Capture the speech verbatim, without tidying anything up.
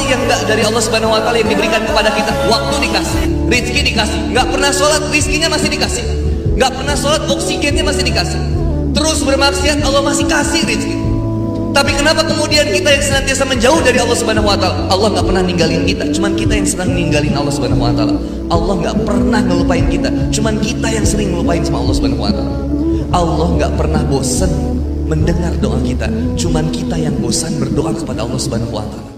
sih yang enggak dari Allah Subhanahu wa taala yang diberikan kepada kita? Waktu dikasih, rezeki dikasih. Enggak pernah sholat, rezekinya masih dikasih. Enggak pernah sholat, oksigennya masih dikasih. Terus bermaksiat, Allah masih kasih rezeki. Tapi kenapa kemudian kita yang senantiasa menjauh dari Allah Subhanahu wa taala? Allah enggak pernah ninggalin kita, cuman kita yang sering ninggalin Allah Subhanahu wa taala. Allah enggak pernah ngelupain kita, cuman kita yang sering ngelupain sama Allah Subhanahu wa taala. Allah enggak pernah bosan mendengar doa kita, cuman kita yang bosan berdoa kepada Allah Subhanahu wa taala.